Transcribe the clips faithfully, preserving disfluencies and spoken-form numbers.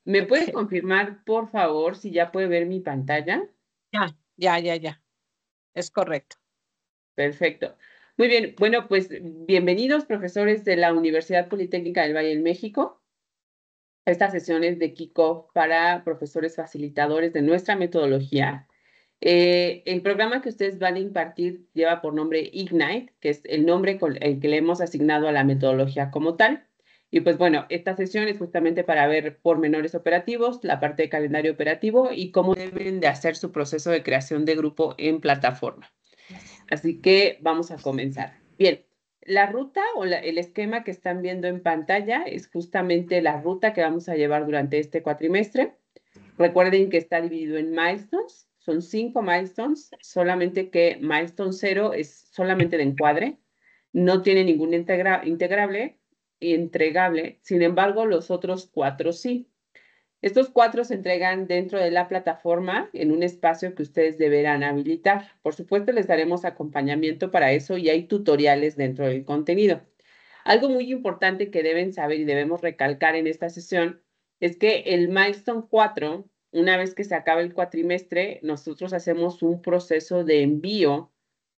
¿Me puede Ok. confirmar, por favor, si ya puede ver mi pantalla? Ya, ya, ya, ya. Es correcto. Perfecto. Muy bien. Bueno, pues bienvenidos, profesores de la Universidad Politécnica del Valle de México. Estas sesiones de kickoff para profesores facilitadores de nuestra metodología. Eh, el programa que ustedes van a impartir lleva por nombre Ignite, que es el nombre con el que le hemos asignado a la metodología como tal. Y pues bueno, esta sesión es justamente para ver pormenores operativos, la parte de calendario operativo y cómo deben de hacer su proceso de creación de grupo en plataforma. Así que vamos a comenzar. Bien, la ruta o la, el esquema que están viendo en pantalla es justamente la ruta que vamos a llevar durante este cuatrimestre. Recuerden que está dividido en milestones, son cinco milestones, solamente que milestone cero es solamente de encuadre, no tiene ningún integra integrable y entregable, sin embargo, los otros cuatro sí. Estos cuatro se entregan dentro de la plataforma en un espacio que ustedes deberán habilitar. Por supuesto, les daremos acompañamiento para eso y hay tutoriales dentro del contenido. Algo muy importante que deben saber y debemos recalcar en esta sesión es que el milestone cuatro, una vez que se acaba el cuatrimestre, nosotros hacemos un proceso de envío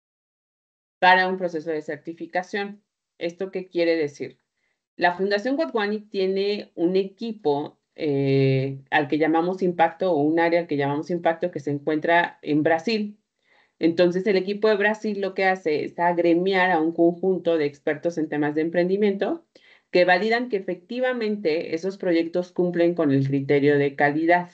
para un proceso de certificación. ¿Esto qué quiere decir? La Fundación Gotwani tiene un equipo eh, al que llamamos Impacto o un área al que llamamos Impacto que se encuentra en Brasil. Entonces, el equipo de Brasil lo que hace es agremiar a un conjunto de expertos en temas de emprendimiento que validan que efectivamente esos proyectos cumplen con el criterio de calidad.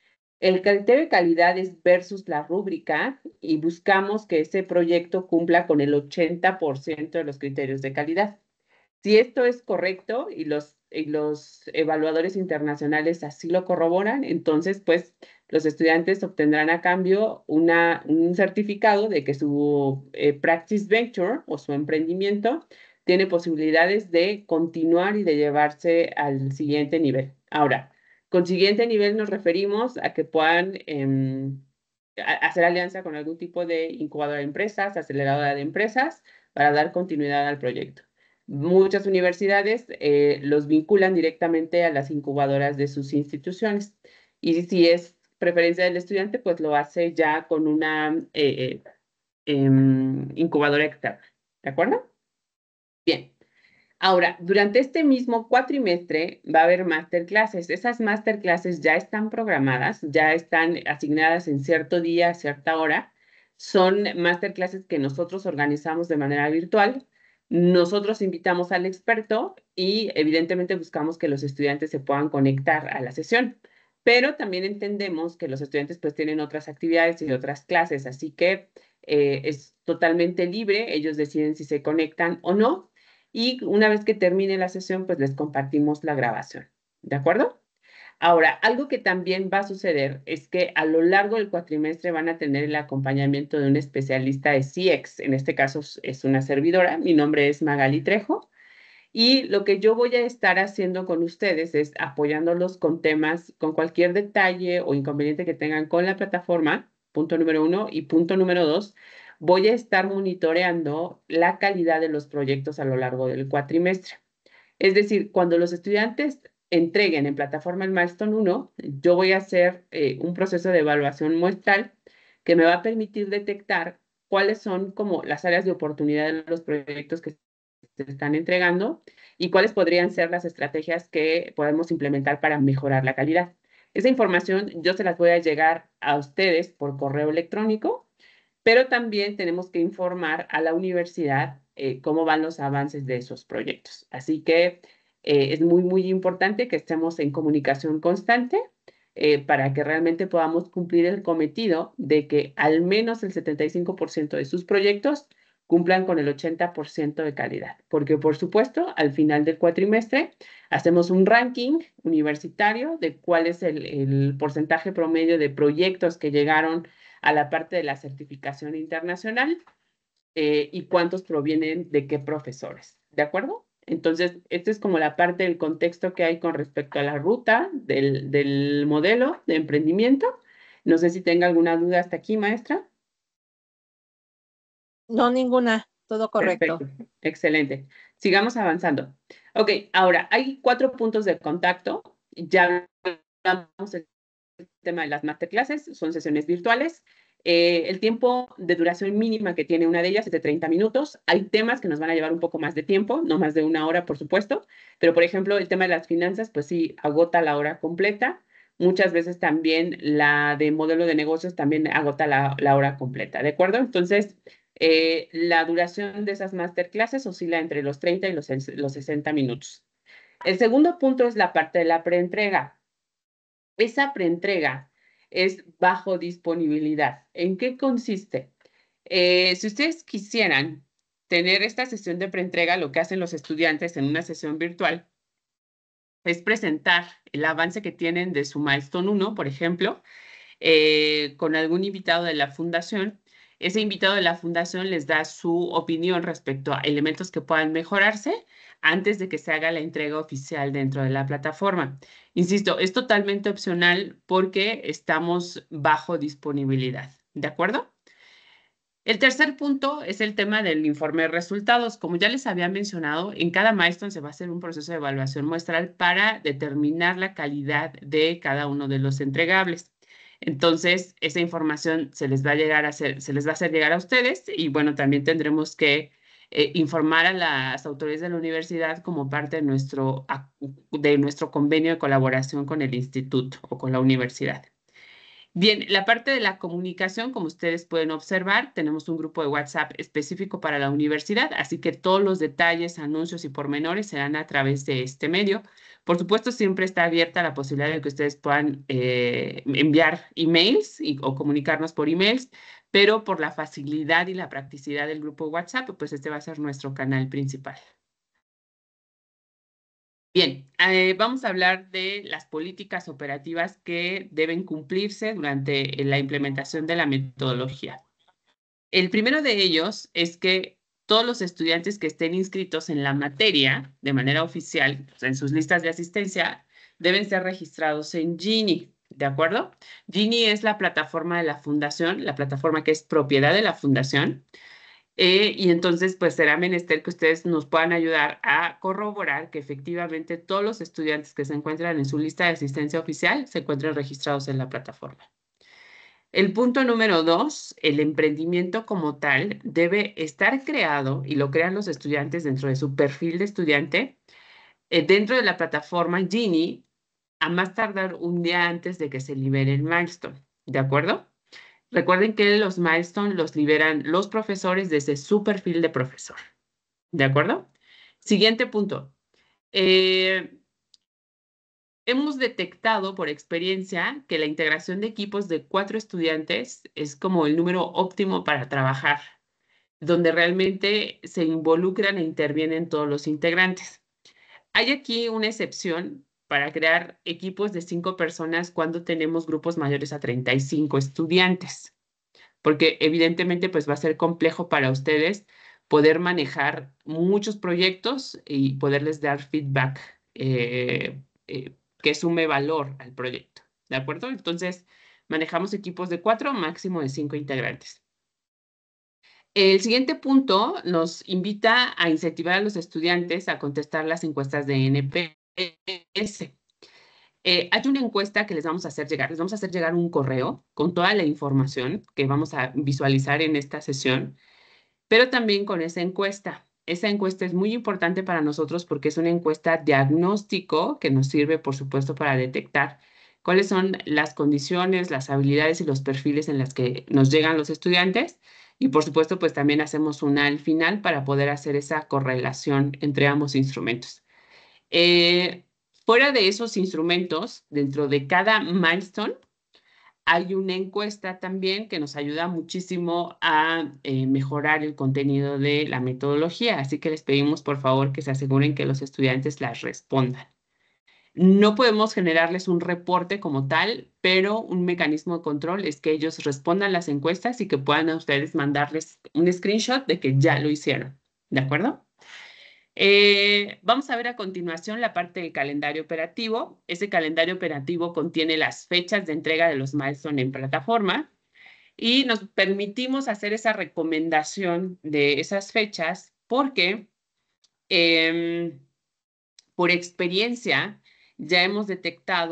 El criterio de calidad es versus la rúbrica y buscamos que ese proyecto cumpla con el ochenta por ciento de los criterios de calidad. Si esto es correcto y los, y los evaluadores internacionales así lo corroboran, entonces, pues, los estudiantes obtendrán a cambio una, un certificado de que su eh, practice venture o su emprendimiento tiene posibilidades de continuar y de llevarse al siguiente nivel. Ahora, con siguiente nivel nos referimos a que puedan eh, hacer alianza con algún tipo de incubadora de empresas, aceleradora de empresas, para dar continuidad al proyecto. Muchas universidades eh, los vinculan directamente a las incubadoras de sus instituciones. Y si es preferencia del estudiante, pues lo hace ya con una eh, eh, incubadora externa. ¿De acuerdo? Bien. Ahora, durante este mismo cuatrimestre va a haber masterclasses. Esas masterclasses ya están programadas, ya están asignadas en cierto día, cierta hora. Son masterclasses que nosotros organizamos de manera virtual. Nosotros invitamos al experto y evidentemente buscamos que los estudiantes se puedan conectar a la sesión. Pero también entendemos que los estudiantes pues tienen otras actividades y otras clases, así que eh, es totalmente libre. Ellos deciden si se conectan o no y una vez que termine la sesión, pues les compartimos la grabación. ¿De acuerdo? Ahora, algo que también va a suceder es que a lo largo del cuatrimestre van a tener el acompañamiento de un especialista de C X. En este caso es una servidora. Mi nombre es Magali Trejo. Y lo que yo voy a estar haciendo con ustedes es apoyándolos con temas, con cualquier detalle o inconveniente que tengan con la plataforma, punto número uno. Y punto número dos, voy a estar monitoreando la calidad de los proyectos a lo largo del cuatrimestre. Es decir, cuando los estudiantes entreguen en plataforma el Milestone uno, yo voy a hacer eh, un proceso de evaluación muestral que me va a permitir detectar cuáles son como las áreas de oportunidad de los proyectos que se están entregando y cuáles podrían ser las estrategias que podemos implementar para mejorar la calidad. Esa información yo se las voy a llegar a ustedes por correo electrónico, pero también tenemos que informar a la universidad eh, cómo van los avances de esos proyectos. Así que eh, es muy, muy importante que estemos en comunicación constante eh, para que realmente podamos cumplir el cometido de que al menos el setenta y cinco por ciento de sus proyectos cumplan con el ochenta por ciento de calidad. Porque, por supuesto, al final del cuatrimestre hacemos un ranking universitario de cuál es el, el porcentaje promedio de proyectos que llegaron a la parte de la certificación internacional eh, y cuántos provienen de qué profesores. ¿De acuerdo? Entonces, esta es como la parte del contexto que hay con respecto a la ruta del, del modelo de emprendimiento. No sé si tenga alguna duda hasta aquí, maestra. No, ninguna. Todo correcto. Perfecto, excelente. Sigamos avanzando. Ok, ahora hay cuatro puntos de contacto. Ya Vamos el tema de las masterclasses, son sesiones virtuales. Eh, el tiempo de duración mínima que tiene una de ellas es de treinta minutos. Hay temas que nos van a llevar un poco más de tiempo, no más de una hora, por supuesto, pero por ejemplo, el tema de las finanzas, pues sí, agota la hora completa. Muchas veces también la de modelo de negocios también agota la, la hora completa, ¿de acuerdo? Entonces, eh, la duración de esas masterclasses oscila entre los treinta y los, los sesenta minutos. El segundo punto es la parte de la preentrega. Esa preentrega es bajo disponibilidad. ¿En qué consiste? Eh, si ustedes quisieran tener esta sesión de preentrega, lo que hacen los estudiantes en una sesión virtual es presentar el avance que tienen de su milestone uno, por ejemplo, eh, con algún invitado de la fundación. Ese invitado de la fundación les da su opinión respecto a elementos que puedan mejorarse antes de que se haga la entrega oficial dentro de la plataforma. Insisto, es totalmente opcional porque estamos bajo disponibilidad. ¿De acuerdo? El tercer punto es el tema del informe de resultados. Como ya les había mencionado, en cada milestone se va a hacer un proceso de evaluación muestral para determinar la calidad de cada uno de los entregables. Entonces, esa información se les va a llegar a hacer, se les va a hacer llegar a ustedes y bueno, también tendremos que eh, informar a las autoridades de la universidad como parte de nuestro, de nuestro convenio de colaboración con el instituto o con la universidad. Bien, la parte de la comunicación, como ustedes pueden observar, tenemos un grupo de WhatsApp específico para la universidad, así que todos los detalles, anuncios y pormenores serán a través de este medio. Por supuesto, siempre está abierta la posibilidad de que ustedes puedan eh, enviar emails y, o comunicarnos por emails, pero por la facilidad y la practicidad del grupo de WhatsApp, pues este va a ser nuestro canal principal. Bien, eh, vamos a hablar de las políticas operativas que deben cumplirse durante la implementación de la metodología. El primero de ellos es que todos los estudiantes que estén inscritos en la materia de manera oficial, o sea, en sus listas de asistencia, deben ser registrados en Gini, ¿de acuerdo? Gini es la plataforma de la fundación, la plataforma que es propiedad de la fundación. Eh, y entonces, pues será menester que ustedes nos puedan ayudar a corroborar que efectivamente todos los estudiantes que se encuentran en su lista de asistencia oficial se encuentren registrados en la plataforma. El punto número dos, el emprendimiento como tal debe estar creado y lo crean los estudiantes dentro de su perfil de estudiante, eh, dentro de la plataforma Gini, a más tardar un día antes de que se libere el milestone. ¿De acuerdo? Recuerden que los milestones los liberan los profesores desde su perfil de profesor. ¿De acuerdo? Siguiente punto. Eh, hemos detectado por experiencia que la integración de equipos de cuatro estudiantes es como el número óptimo para trabajar, donde realmente se involucran e intervienen todos los integrantes. Hay aquí una excepción para crear equipos de cinco personas cuando tenemos grupos mayores a treinta y cinco estudiantes, porque evidentemente pues va a ser complejo para ustedes poder manejar muchos proyectos y poderles dar feedback eh, eh, que sume valor al proyecto, ¿de acuerdo? Entonces, manejamos equipos de cuatro, máximo de cinco integrantes. El siguiente punto nos invita a incentivar a los estudiantes a contestar las encuestas de N P S. Eh, hay una encuesta que les vamos a hacer llegar. Les vamos a hacer llegar un correo con toda la información que vamos a visualizar en esta sesión, pero también con esa encuesta. Esa encuesta es muy importante para nosotros porque es una encuesta diagnóstico que nos sirve, por supuesto, para detectar cuáles son las condiciones, las habilidades y los perfiles en las que nos llegan los estudiantes. Y, por supuesto, pues también hacemos una al final para poder hacer esa correlación entre ambos instrumentos. Eh, fuera de esos instrumentos, dentro de cada milestone, hay una encuesta también que nos ayuda muchísimo a eh, mejorar el contenido de la metodología. Así que les pedimos, por favor, que se aseguren que los estudiantes las respondan. No podemos generarles un reporte como tal, pero un mecanismo de control es que ellos respondan las encuestas y que puedan a ustedes mandarles un screenshot de que ya lo hicieron. ¿De acuerdo? Eh, vamos a ver a continuación la parte del calendario operativo. Ese calendario operativo contiene las fechas de entrega de los milestones en plataforma y nos permitimos hacer esa recomendación de esas fechas porque eh, por experiencia ya hemos detectado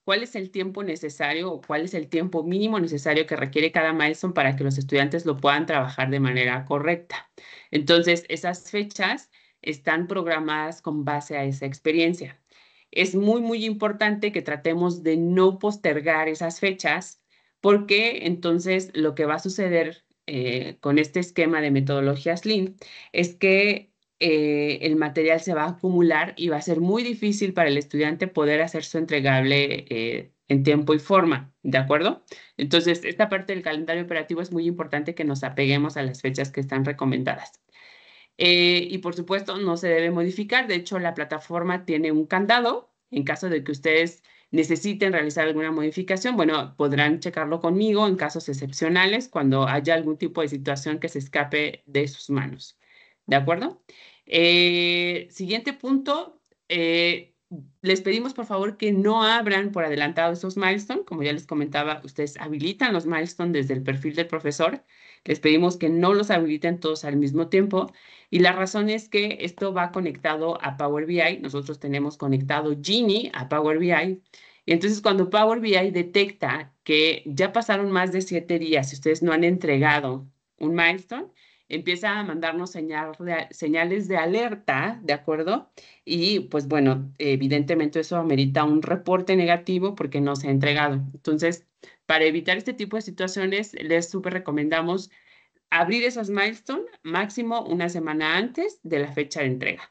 cuál es el tiempo necesario o cuál es el tiempo mínimo necesario que requiere cada milestone para que los estudiantes lo puedan trabajar de manera correcta. Entonces, esas fechas están programadas con base a esa experiencia. Es muy, muy importante que tratemos de no postergar esas fechas porque entonces lo que va a suceder eh, con este esquema de metodología Slim es que eh, el material se va a acumular y va a ser muy difícil para el estudiante poder hacer su entregable eh, en tiempo y forma, ¿de acuerdo? Entonces, esta parte del calendario operativo es muy importante que nos apeguemos a las fechas que están recomendadas. Eh, y por supuesto, no se debe modificar. De hecho, la plataforma tiene un candado. En caso de que ustedes necesiten realizar alguna modificación, bueno, podrán checarlo conmigo en casos excepcionales cuando haya algún tipo de situación que se escape de sus manos. ¿De acuerdo? Eh, siguiente punto. Eh, les pedimos por favor que no abran por adelantado esos milestones. Como ya les comentaba, ustedes habilitan los milestones desde el perfil del profesor. Les pedimos que no los habiliten todos al mismo tiempo. Y la razón es que esto va conectado a Power B I. Nosotros tenemos conectado Genie a Power B I. Y entonces cuando Power B I detecta que ya pasaron más de siete días y ustedes no han entregado un milestone, empieza a mandarnos señal de, señales de alerta, ¿de acuerdo? Y pues bueno, evidentemente eso amerita un reporte negativo porque no se ha entregado. Entonces, para evitar este tipo de situaciones, les súper recomendamos abrir esos milestones máximo una semana antes de la fecha de entrega.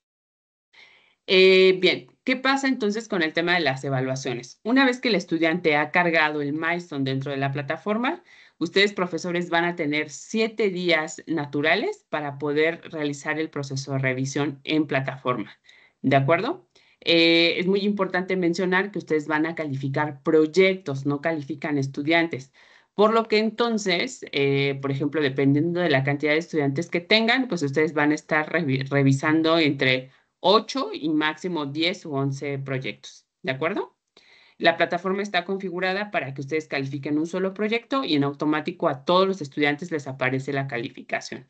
Eh, bien, ¿qué pasa entonces con el tema de las evaluaciones? Una vez que el estudiante ha cargado el milestone dentro de la plataforma, ustedes, profesores, van a tener siete días naturales para poder realizar el proceso de revisión en plataforma. ¿De acuerdo? Eh, es muy importante mencionar que ustedes van a calificar proyectos, no califican estudiantes. Por lo que entonces, eh, por ejemplo, dependiendo de la cantidad de estudiantes que tengan, pues ustedes van a estar revi revisando entre ocho y máximo diez u once proyectos, ¿de acuerdo? La plataforma está configurada para que ustedes califiquen un solo proyecto y en automático a todos los estudiantes les aparece la calificación.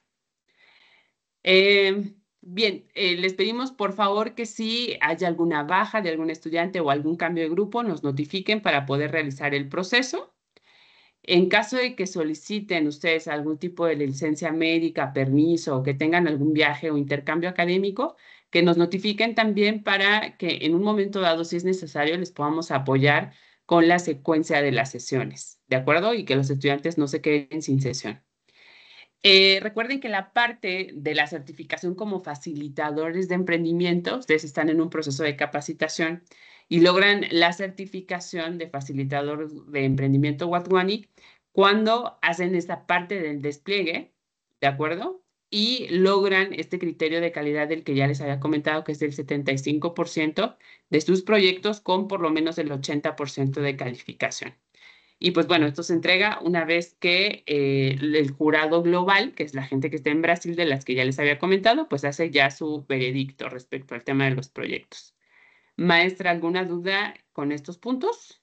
Eh, bien, eh, les pedimos por favor que si haya alguna baja de algún estudiante o algún cambio de grupo, nos notifiquen para poder realizar el proceso. En caso de que soliciten ustedes algún tipo de licencia médica, permiso o que tengan algún viaje o intercambio académico, que nos notifiquen también para que en un momento dado, si es necesario, les podamos apoyar con la secuencia de las sesiones, ¿de acuerdo? Y que los estudiantes no se queden sin sesión. Eh, recuerden que la parte de la certificación como facilitadores de emprendimiento, ustedes están en un proceso de capacitación y logran la certificación de facilitador de emprendimiento Watwani cuando hacen esta parte del despliegue, ¿de acuerdo? Y logran este criterio de calidad del que ya les había comentado, que es del setenta y cinco por ciento de sus proyectos con por lo menos el ochenta por ciento de calificación. Y pues bueno, esto se entrega una vez que eh, el jurado global, que es la gente que está en Brasil, de las que ya les había comentado, pues hace ya su veredicto respecto al tema de los proyectos. Maestra, ¿alguna duda con estos puntos?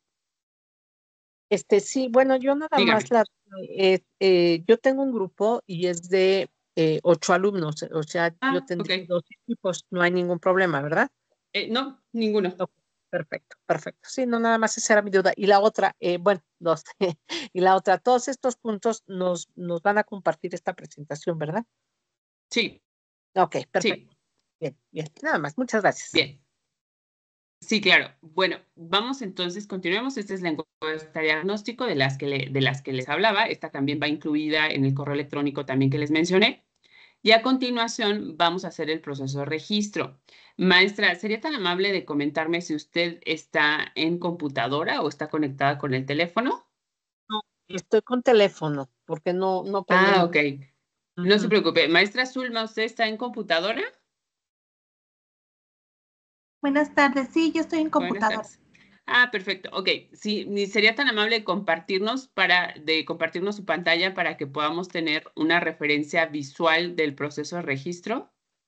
Este, sí, bueno, yo nada Dígame. más la, eh, eh, yo tengo un grupo y es de eh, ocho alumnos, o sea, yo Ah, ok. tendría dos equipos, no hay ningún problema, ¿verdad? Eh, no, ninguno. Ok, perfecto, perfecto. Sí, no, nada más esa era mi duda. Y la otra, eh, bueno, dos. Y la otra, todos estos puntos nos, nos van a compartir esta presentación, ¿verdad? Sí, Ok, sí, perfecto. Bien, bien. Nada más, muchas gracias. bien. Sí, claro. Bueno, vamos entonces, continuemos. Esta es la encuesta diagnóstico de las que, le, de las que les hablaba. Esta también va incluida en el correo electrónico también que les mencioné. Y a continuación vamos a hacer el proceso de registro. Maestra, ¿sería tan amable de comentarme si usted está en computadora o está conectada con el teléfono? No, estoy con teléfono, porque no, no Ah, prendemos. ok. No se Ujú. preocupe. Maestra Zulma, ¿usted está en computadora? Buenas tardes, sí, yo estoy en Buenas computadora. tardes. Ah, perfecto. Ok. Sí, ni sería tan amable de compartirnos para, de compartirnos su pantalla para que podamos tener una referencia visual del proceso de registro.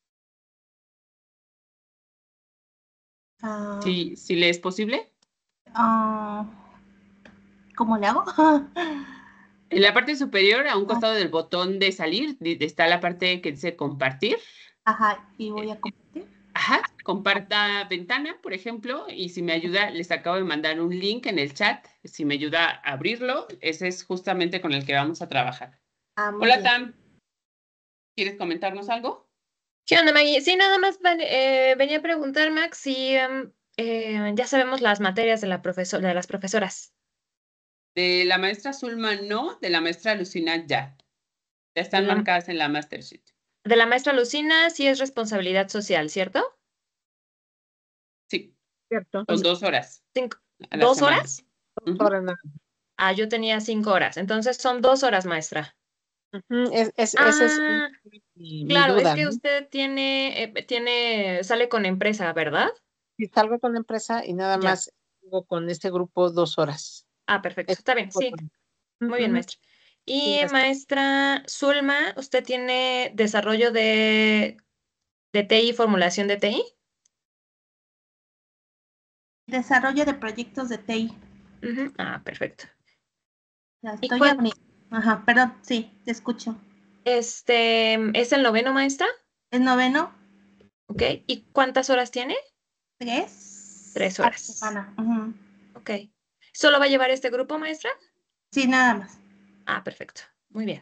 Ah, Sí, si le es posible. ah, ¿cómo le hago? En la parte superior, a un Ah, costado del botón de salir, di- está la parte que dice compartir. ajá, y voy Eh, a compartir. Ajá, comparta ventana, por ejemplo, y si me ayuda, les acabo de mandar un link en el chat. Si me ayuda a abrirlo, ese es justamente con el que vamos a trabajar. Ah, muy Hola, bien. Tam. ¿Quieres comentarnos algo? ¿Qué onda, Maggie? Sí, nada más ven- eh, venía a preguntar, Max, si em, eh, ya sabemos las materias de, la profesor de las profesoras. De la maestra Zulma, no. De la maestra Lucina, ya. Ya De están la, marcadas en la master sheet. de la maestra Lucina sí es responsabilidad social, ¿cierto? Sí, Cierto. son dos horas Cinco- a la ¿Dos semana. horas? Ujú. Ahora nada. Ah, yo tenía cinco horas. Entonces son dos horas, maestra. Ujú, es, es, esa es Ah, mi, mi claro, es duda, que ¿no? usted tiene, eh, tiene, sale con empresa, ¿verdad? Si salgo con la empresa y nada Ya. más tengo con este grupo dos horas. Ah, perfecto. Es Está bien, sí. importante. Muy bien, Ujú, maestra. sí, Y maestra. maestra Zulma, ¿usted tiene desarrollo de, de T I, formulación de T I? Desarrollo de proyectos de T I. Ujú. Ah, perfecto. La ¿Y estoy cuán- abriendo. Ajá, perdón, sí, te escucho. este, ¿es el noveno, maestra? ¿El noveno? Ok. ¿Y cuántas horas tiene? ¿Tres? Tres A la horas. semana. Ujú. Ok. ¿Solo va a llevar este grupo, maestra? Sí, nada más. Ah, perfecto. Muy bien.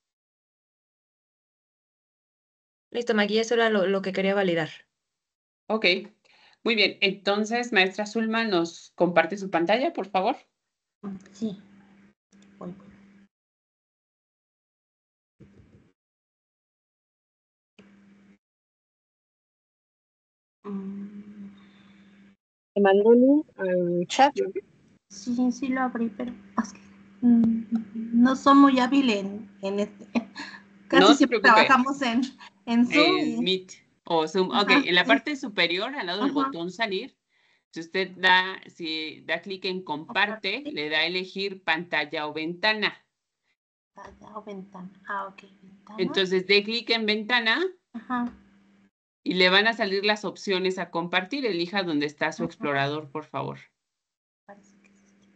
Listo, Maggie, eso era lo, lo que quería validar. Ok, muy bien. Entonces, maestra Zulma, ¿nos comparte su pantalla, por favor? Mm, Sí. Voy, voy. Mm, Te mandó el link al chat. Sí, sí lo abrí, pero es que, mm, no soy muy hábil en, en este. Casi No se siempre preocupe. trabajamos en, en Zoom. El y- Meet o Zoom. Ok, Ajá, en la sí. parte superior, al lado del Ajá. botón salir, si usted da, si da clic en comparte, Comparte. le da a elegir pantalla o ventana. Pantalla o ventana. Ah, ok, ventana. Entonces, dé clic en ventana Ajá. y le van a salir las opciones a compartir. Elija donde está su Ajá. explorador, por favor. Parece que es este.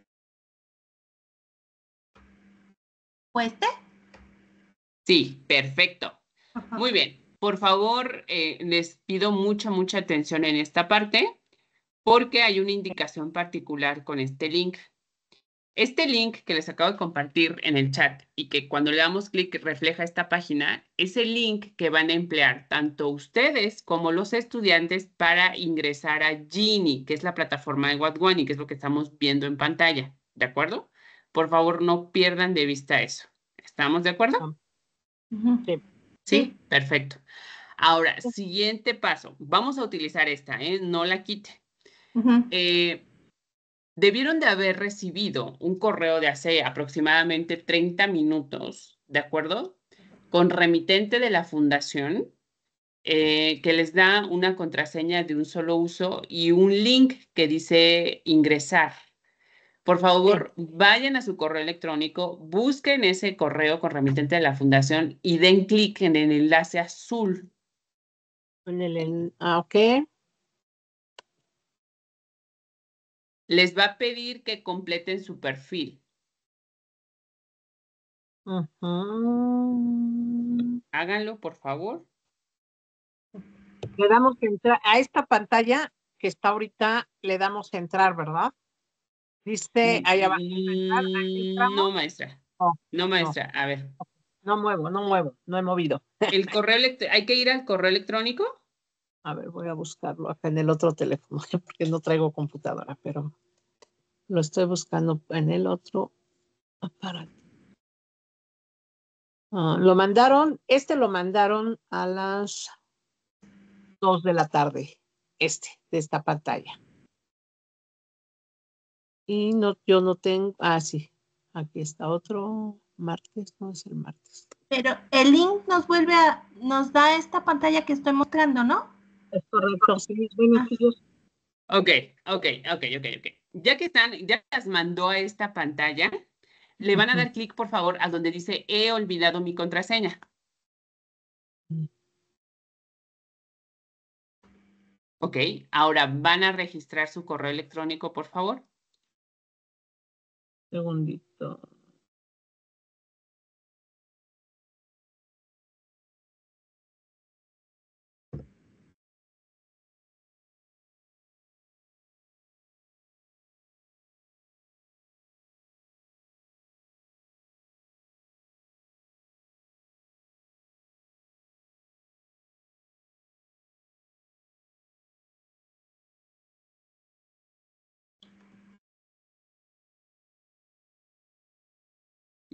¿Fue este? Sí, perfecto. Ajá. Muy bien. Por favor, eh, les pido mucha, mucha atención en esta parte porque hay una indicación particular con este link. Este link que les acabo de compartir en el chat y que cuando le damos clic refleja esta página, es el link que van a emplear tanto ustedes como los estudiantes para ingresar a Genie, que es la plataforma de WhatOne y que es lo que estamos viendo en pantalla. ¿De acuerdo? Por favor, no pierdan de vista eso. ¿Estamos de acuerdo? Ujú. Sí. Sí, perfecto. Ahora, siguiente paso. Vamos a utilizar esta, ¿eh? No la quite. Ujú. Eh, Debieron de haber recibido un correo de hace aproximadamente treinta minutos, ¿de acuerdo? Con remitente de la fundación, eh, que les da una contraseña de un solo uso y un link que dice ingresar. Por favor, vayan a su correo electrónico, busquen ese correo con remitente de la fundación y den clic en el enlace azul. En el, en- ah, ok. Les va a pedir que completen su perfil. Ujú. Háganlo, por favor. Le damos a entrar a esta pantalla que está ahorita, le damos a entrar, ¿verdad? Dice ahí abajo, entrar, ahí Mm, entramos. No, maestra. No, No, no, maestra. A ver, no muevo, no muevo, no he movido. el correo electrónico, hay que ir al correo electrónico. A ver, voy a buscarlo acá en el otro teléfono, porque no traigo computadora, pero lo estoy buscando en el otro aparato. Ah, lo mandaron, este lo mandaron a las dos de la tarde, este, de esta pantalla. Y no, yo no tengo, ah, sí, aquí está otro martes, no es el martes. Pero el link nos vuelve a, nos da esta pantalla que estoy mostrando, ¿no? Es correcto, sí, bueno, Ah, sí, yo- Ok, ok, ok, ok, ok. Ya que están, ya las mandó a esta pantalla, le van a Ujú. dar clic, por favor, a donde dice he olvidado mi contraseña. Ok, ahora van a registrar su correo electrónico, por favor. Segundito.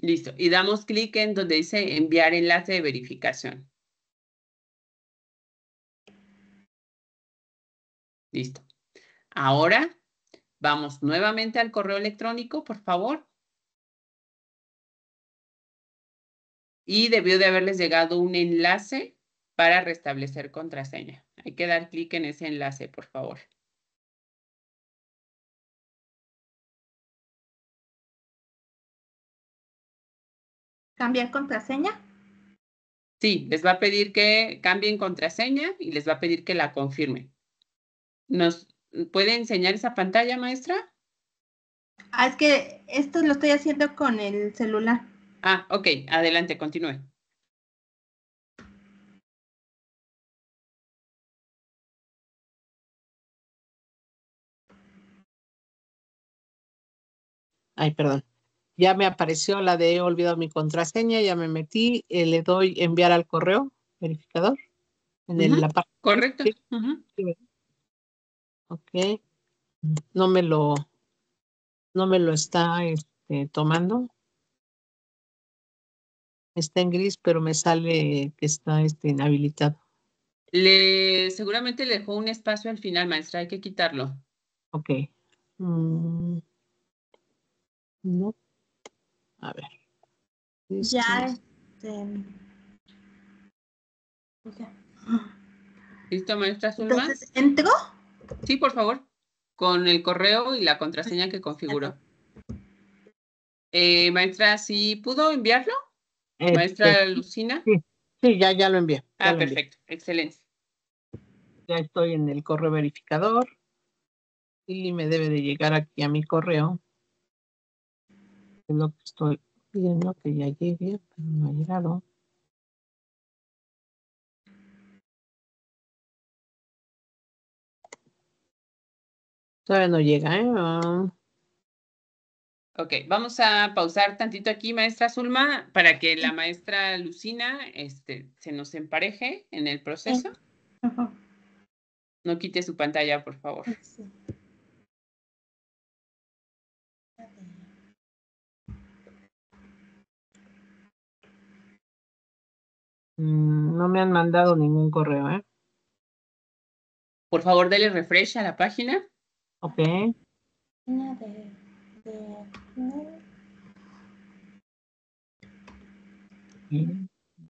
Listo. Y damos clic en donde dice enviar enlace de verificación. Listo. Ahora vamos nuevamente al correo electrónico, por favor. Y debió de haberles llegado un enlace para restablecer contraseña. Hay que dar clic en ese enlace, por favor. ¿Cambiar contraseña? Sí, les va a pedir que cambien contraseña y les va a pedir que la confirmen. ¿Nos puede enseñar esa pantalla, maestra? Ah, es que esto lo estoy haciendo con el celular. Ah, ok, adelante, continúe. Ay, perdón. Ya me apareció la de he olvidado mi contraseña, ya me metí, eh, le doy enviar al correo verificador en el, Ujú, la parte. correcto. Sí, Ujú. sí, ok. No me lo, no me lo está este, tomando. Está en gris, pero me sale que está este, inhabilitado. Le, seguramente le dejó un espacio al final, maestra, hay que quitarlo. Ok. Mm, no. A ver. Ya, Listo. este, ya. ¿Listo, maestra Zulma? Entonces, ¿entró? Sí, por favor, con el correo y la contraseña que configuró. Eh, maestra, ¿sí pudo enviarlo? Este, Maestra Lucina. sí, sí, ya, ya lo envié. Ya Ah, lo envié. perfecto, excelente. Ya estoy en el correo verificador y me debe de llegar aquí a mi correo. Es lo que estoy pidiendo que ya llegue, pero no ha llegado. Todavía no llega, ¿eh? Ah, Ok, vamos a pausar tantito aquí, maestra Zulma, para que la maestra Lucina este, se nos empareje en el proceso. Ajá. No quite su pantalla, por favor. Sí. mm, no me han mandado ningún correo, ¿eh? Por favor, dele refresh a la página. Ok. Una de, de- no. Mm.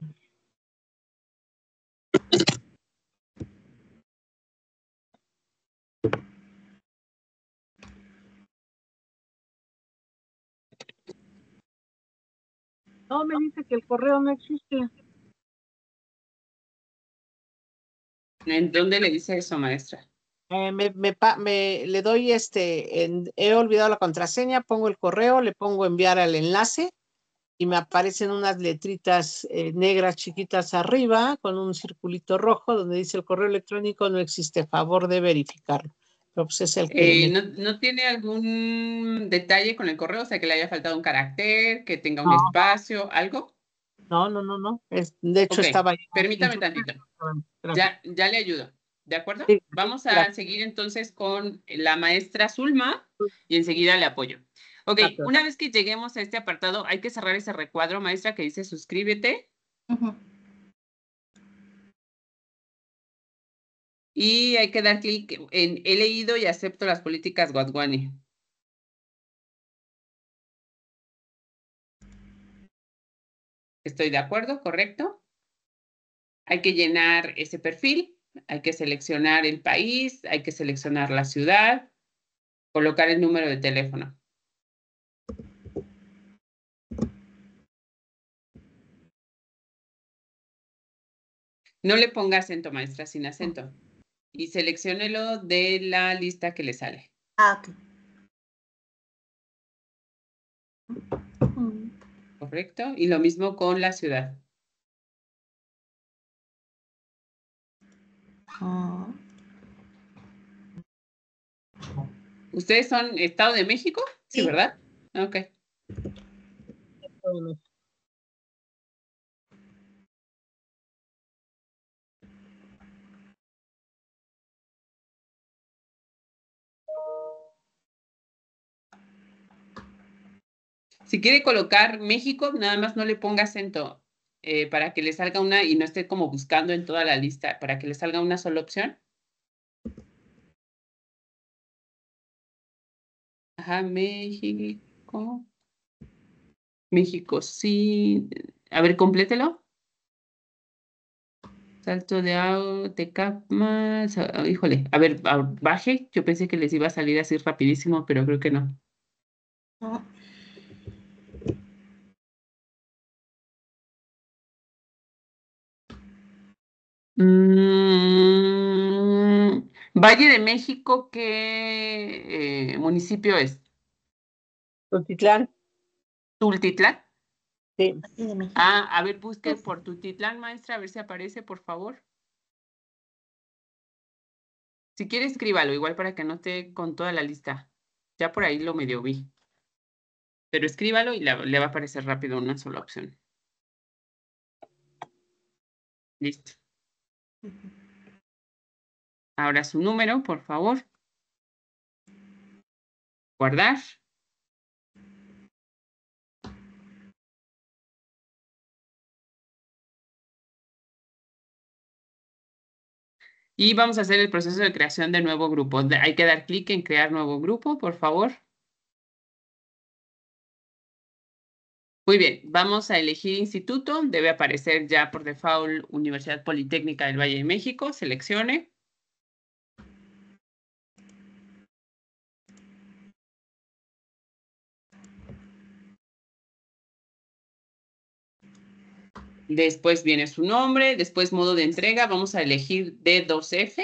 No, me dice que el correo no existe. ¿En dónde le dice eso, maestra? Eh, me, me, pa- me- le doy este, en- he olvidado la contraseña, pongo el correo, le pongo enviar al enlace y me aparecen unas letritas eh, negras chiquitas arriba con un circulito rojo donde dice el correo electrónico no existe, favor de verificarlo. Pero pues es el que Eh, me... ¿no, no tiene algún detalle con el correo? O sea, que le haya faltado un carácter, que tenga un No, espacio, ¿algo? no, no, no, no. Es, de hecho Ok, estaba ya permítame introducido. tantito. Gracias. Ya, ya le ayudo. ¿De acuerdo? Sí, Vamos a gracias. seguir entonces con la maestra Zulma y enseguida le apoyo. Ok, Gracias. una vez que lleguemos a este apartado, hay que cerrar ese recuadro, maestra, que dice suscríbete. Ujú. Y hay que dar clic en he leído y acepto las políticas Wadhwani. Estoy de acuerdo, correcto. Hay que llenar ese perfil, hay que seleccionar el país, hay que seleccionar la ciudad, colocar el número de teléfono. No le ponga acento, maestra, sin acento. Y selecciónelo de la lista que le sale. Ah, ok. Mm. ¿Correcto? Y lo mismo con la ciudad. Ah. ¿Ustedes son Estado de México? Sí, Sí. ¿verdad? Ok. Si quiere colocar México, nada más no le ponga acento eh, para que le salga una y no esté como buscando en toda la lista, para que le salga una sola opción. Ajá, México. México, sí. A ver, complételo. Salto de agua, Tecapmas. ah, Híjole, a ver, a- baje. Yo pensé que les iba a salir así rapidísimo, pero creo que no. No. Mm, Valle de México, ¿qué eh, municipio es? Tultitlán, ¿Tultitlán? sí. Así de México. Ah, a ver, busque por Tultitlán, maestra, a ver si aparece, por favor. Si quiere, escríbalo, igual para que no esté con toda la lista. Ya por ahí lo medio vi. Pero escríbalo y la- le va a aparecer rápido una sola opción. Listo. Ahora su número, por favor. Guardar. Y vamos a hacer el proceso de creación de nuevo grupo. De- Hay que dar clic en crear nuevo grupo, por favor. Muy bien, vamos a elegir instituto. Debe aparecer ya por default Universidad Politécnica del Valle de México. Seleccione. Después viene su nombre, después modo de entrega. Vamos a elegir D dos F.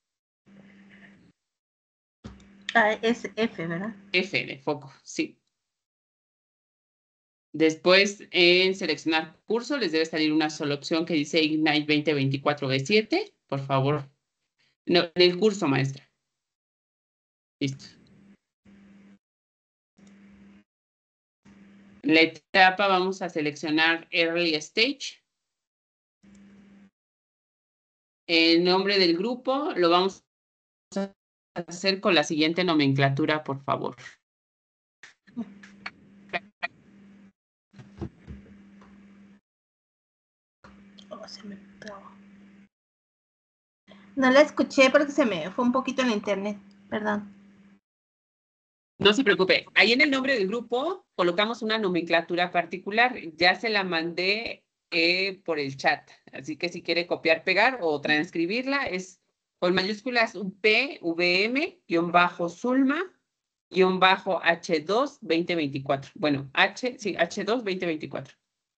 Ah, es F, ¿verdad? F de foco, sí. Después, en seleccionar curso, les debe salir una sola opción que dice Ignite veinte veinticuatro B siete. Por favor. No, el curso, maestra. Listo. La etapa vamos a seleccionar Early Stage. El nombre del grupo lo vamos a hacer con la siguiente nomenclatura, por favor. Oh, se me trabó. No la escuché porque se me fue un poquito el internet. Perdón. No se preocupe. Ahí en el nombre del grupo colocamos una nomenclatura particular. Ya se la mandé eh, por el chat. Así que si quiere copiar, pegar o transcribirla, es con mayúsculas P V M, guión bajo Zulma, guión bajo H dos veinte veinticuatro. Bueno, H, sí, H dos veinte veinticuatro.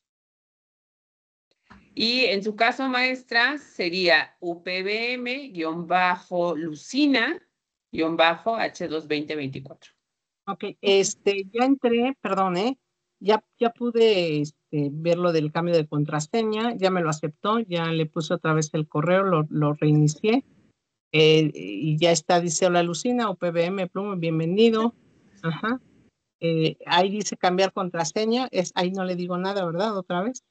Y en su caso, maestra, sería U P V M, guión bajo Lucina, guión bajo H dos veinte veinticuatro. Ok, este, ya entré, perdón, ¿eh? Ya, ya pude este, ver lo del cambio de contraseña, ya me lo aceptó, ya le puse otra vez el correo, lo, lo reinicié, eh, y ya está, dice, hola Lucina, O P B M Pluma, bienvenido. Ajá. Eh, ahí dice cambiar contraseña, es, ahí no le digo nada, ¿verdad? Otra vez.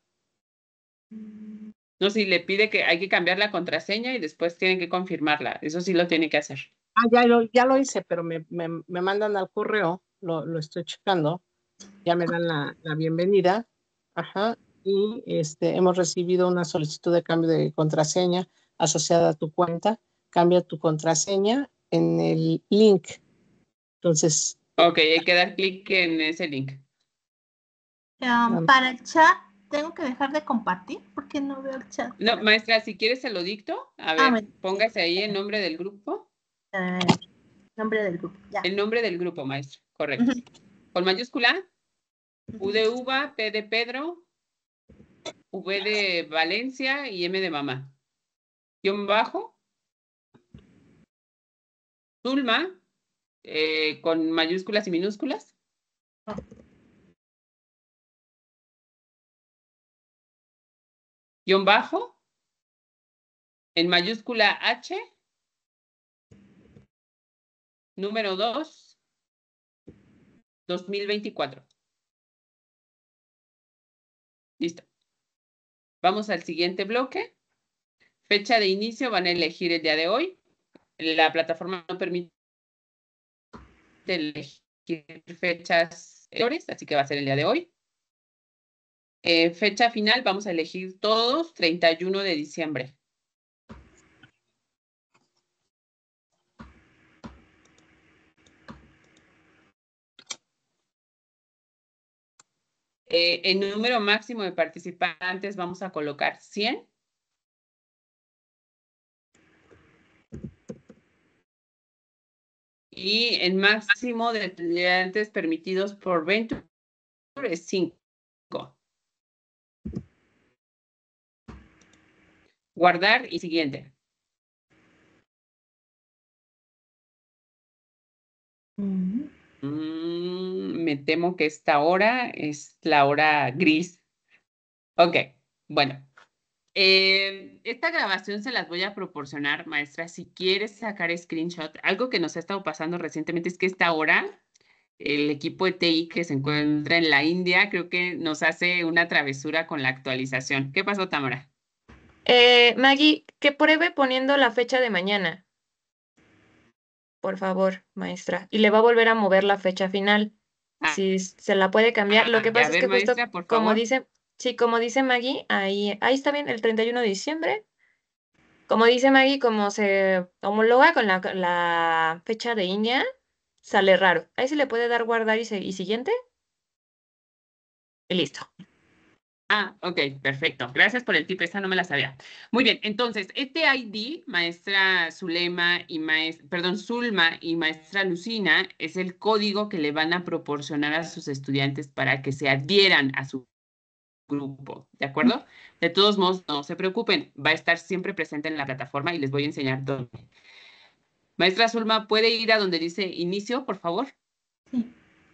No, si le pide que hay que cambiar la contraseña y después tienen que confirmarla. Eso sí lo tiene que hacer. Ah, ya lo, ya lo hice, pero me, me, me mandan al correo, lo, lo estoy checando, ya me dan la, la bienvenida, ajá, y este, hemos recibido una solicitud de cambio de contraseña asociada a tu cuenta, cambia tu contraseña en el link, entonces... Ok, hay que dar clic en ese link. Um, para el chat, ¿tengo que dejar de compartir? Porque no veo el chat. No, maestra, si quieres se lo dicto. A Ah, ver, bueno. póngase ahí el nombre del grupo. Eh, nombre del grupo, ya. El nombre del grupo, maestra. Correcto. Ujú. Con mayúscula, U Ujú. de uva, P de Pedro, V de Valencia y M de mamá. Guión bajo, Zulma, eh, con mayúsculas y minúsculas. Guión bajo, en mayúscula H, número dos, dos mil veinticuatro. Listo. Vamos al siguiente bloque. Fecha de inicio, van a elegir el día de hoy. La plataforma no permite elegir elegir fechas anteriores, así que va a ser el día de hoy. Eh, fecha final, vamos a elegir todos, treinta y uno de diciembre. Eh, el número máximo de participantes vamos a colocar cien. Y el máximo de estudiantes permitidos por Venture es cinco. Guardar y siguiente. Mm. Mm, me temo que esta hora es la hora gris. Ok, bueno. Eh, esta grabación se las voy a proporcionar, maestra, si quieres sacar screenshot. Algo que nos ha estado pasando recientemente es que esta hora el equipo de T I que se encuentra en la India creo que nos hace una travesura con la actualización. ¿Qué pasó, Tamara? Eh, Maggie, que pruebe poniendo la fecha de mañana. Por favor, maestra. Y le va a volver a mover la fecha final. Ah, Si se la puede cambiar. Lo que a pasa es ver, que justo maestra, por como favor. dice, sí, como dice Maggie, ahí, ahí está bien, el treinta y uno de diciembre. Como dice Maggie, como se homologa con la, la fecha de India, sale raro. Ahí se le puede dar guardar y, se- y siguiente. Y listo. Ah, ok, perfecto. Gracias por el tip, esta no me la sabía. Muy bien, entonces, este I D, maestra Zulema y maestra, perdón, Zulma y maestra Lucina, es el código que le van a proporcionar a sus estudiantes para que se adhieran a su grupo, ¿de acuerdo? De todos modos, no se preocupen, va a estar siempre presente en la plataforma y les voy a enseñar dónde. Maestra Zulma, ¿puede ir a donde dice inicio, por favor? Sí.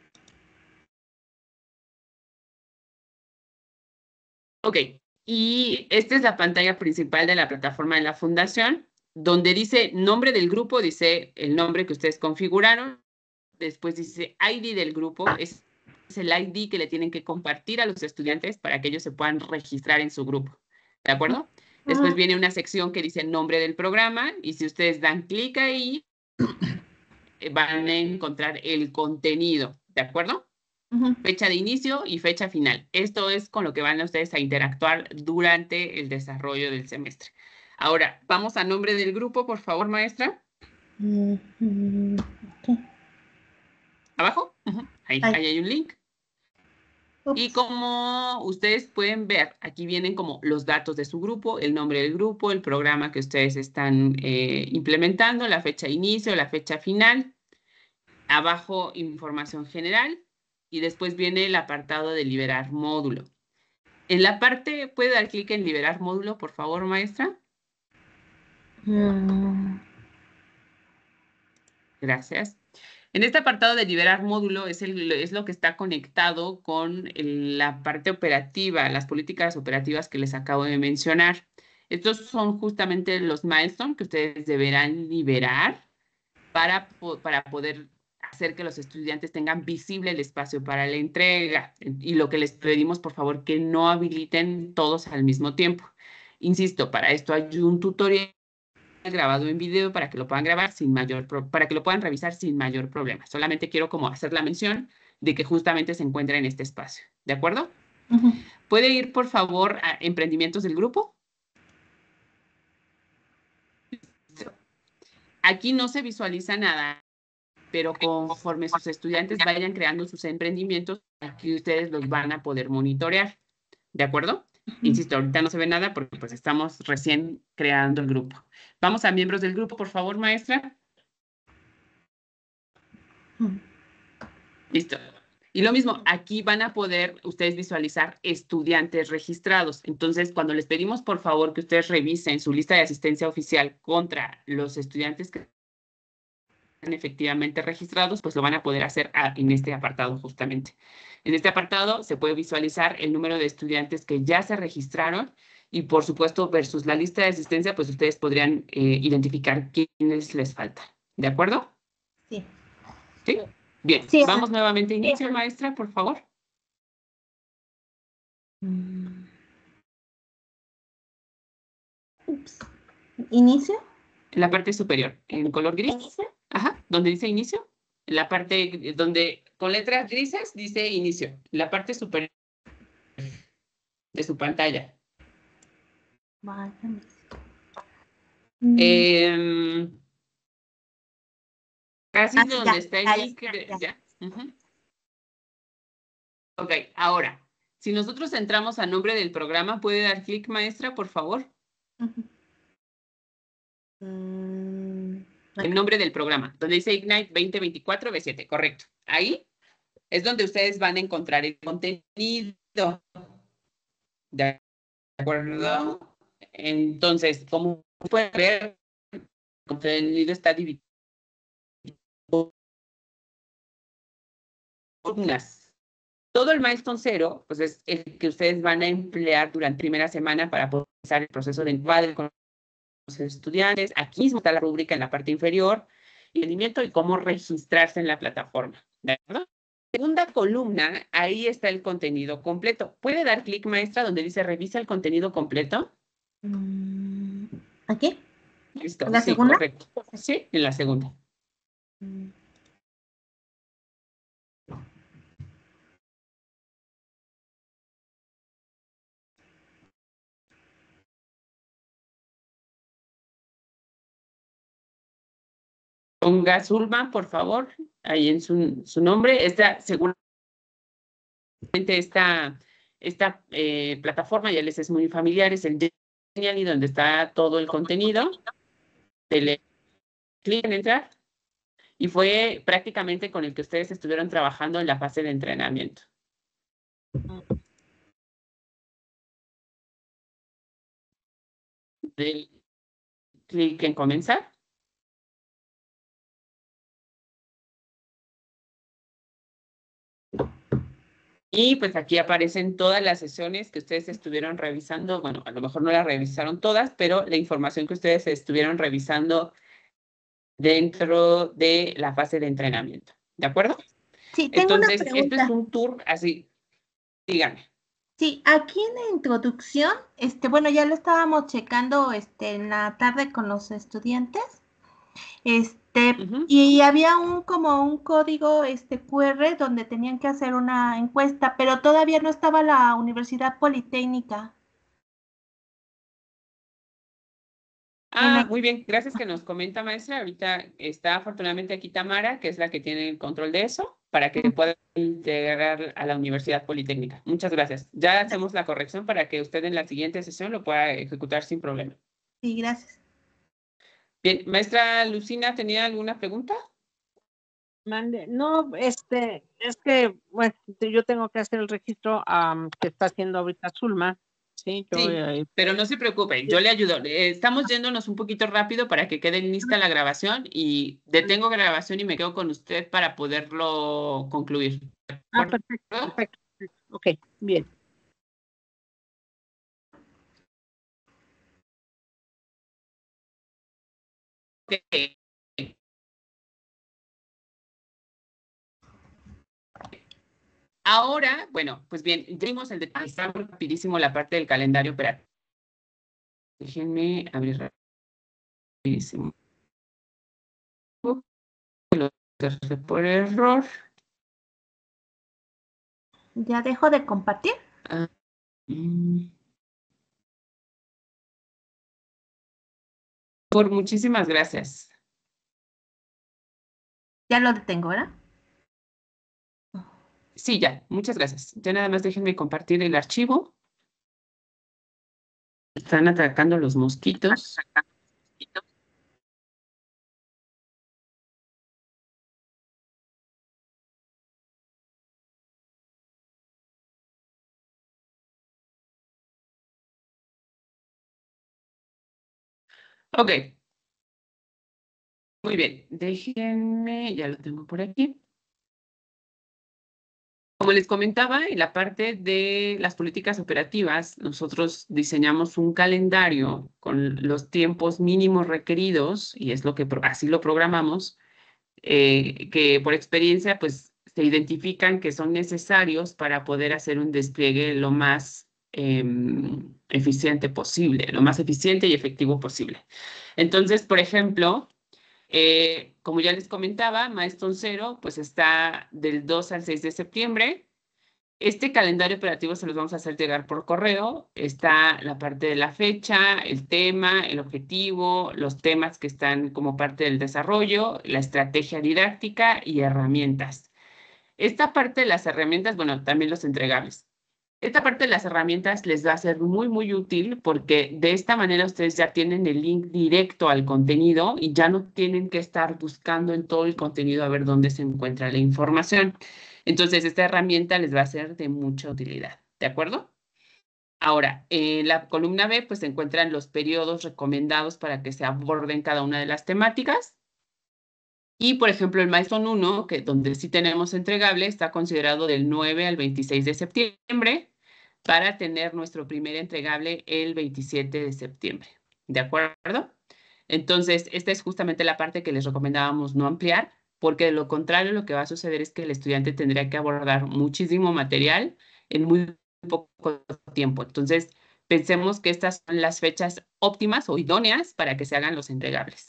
Ok, y esta es la pantalla principal de la plataforma de la fundación, donde dice nombre del grupo, dice el nombre que ustedes configuraron, después dice I D del grupo, es, es el I D que le tienen que compartir a los estudiantes para que ellos se puedan registrar en su grupo, ¿de acuerdo? Después Ujú. viene una sección que dice nombre del programa, y si ustedes dan clic ahí, eh, van a encontrar el contenido, ¿de acuerdo? Ujú. Fecha de inicio y fecha final. Esto es con lo que van ustedes a interactuar durante el desarrollo del semestre. Ahora, vamos a nombre del grupo, por favor, maestra. Mm, mm, ok. Abajo. Ujú. Ahí, Ahí. ahí hay un link. Y Ups. como ustedes pueden ver, aquí vienen como los datos de su grupo, el nombre del grupo, el programa que ustedes están eh, implementando, la fecha de inicio, la fecha final. Abajo, información general. Y después viene el apartado de liberar módulo. En la parte, ¿puede dar clic en liberar módulo, por favor, maestra? Mm, Gracias. En este apartado de liberar módulo es, el, es lo que está conectado con el- la parte operativa, las políticas operativas que les acabo de mencionar. Estos son justamente los milestones que ustedes deberán liberar para, po- para poder hacer que los estudiantes tengan visible el espacio para la entrega. Y lo que les pedimos, por favor, que no habiliten todos al mismo tiempo. Insisto, para esto hay un tutorial grabado en video para que lo puedan grabar sin mayor, pro- para que lo puedan revisar sin mayor problema. Solamente quiero como hacer la mención de que justamente se encuentra en este espacio. ¿De acuerdo? ujú. ¿Puede ir, por favor, a emprendimientos del grupo? Aquí no se visualiza nada, pero conforme sus estudiantes vayan creando sus emprendimientos, aquí ustedes los van a poder monitorear. ¿De acuerdo? Insisto, ahorita no se ve nada porque pues estamos recién creando el grupo. Vamos a miembros del grupo, por favor, maestra. Mm. Listo. Y lo mismo, aquí van a poder ustedes visualizar estudiantes registrados. Entonces, cuando les pedimos, por favor, que ustedes revisen su lista de asistencia oficial contra los estudiantes que están efectivamente registrados, pues lo van a poder hacer a- en este apartado justamente. En este apartado se puede visualizar el número de estudiantes que ya se registraron y, por supuesto, versus la lista de asistencia, pues ustedes podrían eh, identificar quiénes les faltan. ¿De acuerdo? Sí. ¿Sí? Bien. Sí. Vamos nuevamente a inicio, maestra, por favor. Mm. Ups. ¿Inicio? En la parte superior, en color gris. Ajá, donde dice inicio. En la parte donde con letras grises dice inicio, la parte superior de su pantalla. Válgame. Mm, Eh, casi ah, donde ya, está el ya, link. ya, de- ya. ¿ya? Ujú. Ok, ahora, si nosotros entramos a nombre del programa, ¿puede dar clic, maestra, por favor? Ujú. Mm, El acá. nombre del programa, donde dice Ignite veinte veinticuatro B siete, correcto. Ahí es donde ustedes van a encontrar el contenido. ¿De acuerdo? Entonces, como pueden ver, el contenido está dividido en columnas. Todo el milestone cero, pues es el que ustedes van a emplear durante la primera semana para poder empezar el proceso de encuadre con los estudiantes. Aquí mismo está la rúbrica en la parte inferior, y rendimiento y cómo registrarse en la plataforma. ¿De acuerdo? Segunda columna, ahí está el contenido completo. ¿Puede dar clic, maestra, donde dice revisa el contenido completo? Mm, ¿aquí? Listo, ¿En la sí, segunda? correcto. Sí, en la segunda. Mm, Ponga Zulma, por favor, ahí en su, su nombre. Esta, seguramente esta, esta eh, plataforma ya les es muy familiar, es el Genially, donde está todo el contenido. Dele clic en entrar. Y fue prácticamente con el que ustedes estuvieron trabajando en la fase de entrenamiento. Del clic en comenzar. Y pues aquí aparecen todas las sesiones que ustedes estuvieron revisando. Bueno, a lo mejor no las revisaron todas, pero la información que ustedes estuvieron revisando dentro de la fase de entrenamiento. ¿De acuerdo? Sí, tengo una Entonces, esto es pregunta. un tour así. Díganme. Sí, aquí en la introducción, este, bueno, ya lo estábamos checando, este, en la tarde con los estudiantes, este, Uh-huh. y había un como un código, este, Q R donde tenían que hacer una encuesta, pero todavía no estaba la Universidad Politécnica. En Ah, el- muy bien. Gracias que nos comenta, maestra. Ahorita está afortunadamente aquí Tamara, que es la que tiene el control de eso, para que pueda integrar a la Universidad Politécnica. Muchas gracias. Ya hacemos la corrección para que usted en la siguiente sesión lo pueda ejecutar sin problema. Sí, gracias. Bien, maestra Lucina, ¿tenía alguna pregunta? Mande. No, este, es que, bueno, yo tengo que hacer el registro am, que está haciendo ahorita Zulma. Sí, yo, Sí, eh, pero no se preocupe, yo le ayudo. Eh, Estamos yéndonos un poquito rápido para que quede lista la grabación y detengo grabación y me quedo con usted para poderlo concluir. ¿De ah, acuerdo? perfecto, perfecto. Ok, bien. Ok. Ahora, bueno, pues bien, ya vimos el detalle, está muy rapidísimo la parte del calendario operativo. Déjenme abrir rapidísimo. Lo cerré por error. ¿Ya dejo de compartir? Ah, mm. Por muchísimas gracias. Ya lo detengo, ¿verdad? Sí, ya, muchas gracias. Ya nada más déjenme compartir el archivo. Están atacando los mosquitos. Ok, muy bien. Déjenme, ya lo tengo por aquí. Como les comentaba, en la parte de las políticas operativas, nosotros diseñamos un calendario con los tiempos mínimos requeridos, y es lo que pro- así lo programamos, eh, que por experiencia pues se identifican que son necesarios para poder hacer un despliegue lo más em, eficiente posible, lo más eficiente y efectivo posible. Entonces, por ejemplo, Eh, como ya les comentaba, Milestone Cero pues está del dos al seis de septiembre. Este calendario operativo se los vamos a hacer llegar por correo. Está la parte de la fecha, el tema, el objetivo, los temas que están como parte del desarrollo, la estrategia didáctica y herramientas. Esta parte de las herramientas, bueno, también los entregables. Esta parte de las herramientas les va a ser muy, muy útil porque de esta manera ustedes ya tienen el link directo al contenido y ya no tienen que estar buscando en todo el contenido a ver dónde se encuentra la información. Entonces, esta herramienta les va a ser de mucha utilidad, ¿de acuerdo? Ahora, en la columna B, pues se encuentran los periodos recomendados para que se aborden cada una de las temáticas. Y, por ejemplo, el Milestone uno, que donde sí tenemos entregable, está considerado del nueve al veintiséis de septiembre para tener nuestro primer entregable el veintisiete de septiembre. ¿De acuerdo? Entonces, esta es justamente la parte que les recomendábamos no ampliar, porque de lo contrario lo que va a suceder es que el estudiante tendría que abordar muchísimo material en muy poco tiempo. Entonces, pensemos que estas son las fechas óptimas o idóneas para que se hagan los entregables.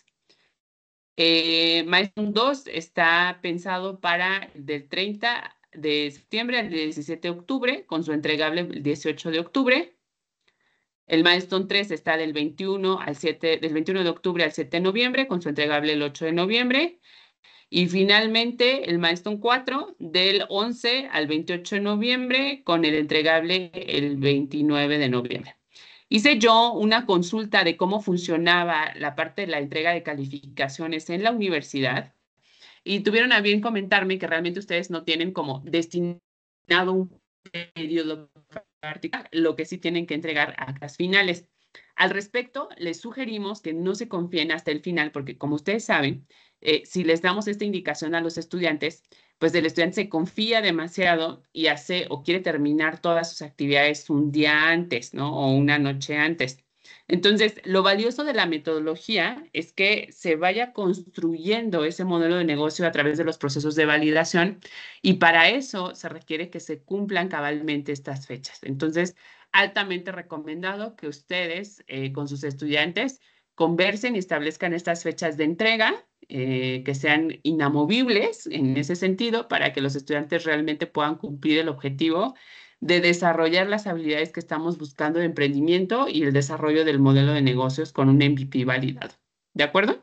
Eh, Milestone dos está pensado para del treinta de septiembre al diecisiete de octubre, con su entregable el dieciocho de octubre. El Milestone tres está del veintiuno, al siete, del veintiuno de octubre al siete de noviembre, con su entregable el ocho de noviembre. Y finalmente el Milestone cuatro del once al veintiocho de noviembre, con el entregable el veintinueve de noviembre. Hice yo una consulta de cómo funcionaba la parte de la entrega de calificaciones en la universidad y tuvieron a bien comentarme que realmente ustedes no tienen como destinado un periodo particular, lo que sí tienen que entregar actas finales. Al respecto, les sugerimos que no se confíen hasta el final porque, como ustedes saben, eh, si les damos esta indicación a los estudiantes, pues el estudiante se confía demasiado y hace o quiere terminar todas sus actividades un día antes, ¿no? O una noche antes. Entonces, lo valioso de la metodología es que se vaya construyendo ese modelo de negocio a través de los procesos de validación y para eso se requiere que se cumplan cabalmente estas fechas. Entonces, altamente recomendado que ustedes eh, con sus estudiantes conversen y establezcan estas fechas de entrega eh, que sean inamovibles en ese sentido para que los estudiantes realmente puedan cumplir el objetivo de desarrollar las habilidades que estamos buscando de emprendimiento y el desarrollo del modelo de negocios con un M V P validado. ¿De acuerdo?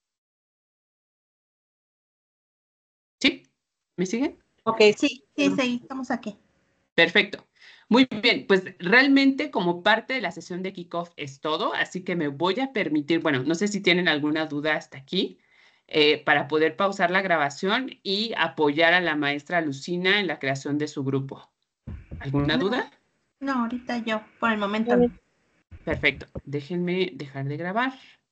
¿Sí? ¿Me siguen? Ok, sí, sí, sí, estamos aquí. Perfecto. Muy bien, pues realmente como parte de la sesión de kickoff es todo, así que me voy a permitir, bueno, no sé si tienen alguna duda hasta aquí, eh, para poder pausar la grabación y apoyar a la maestra Lucina en la creación de su grupo. ¿Alguna No, duda? no, ahorita yo, por el momento no. Perfecto. Déjenme dejar de grabar.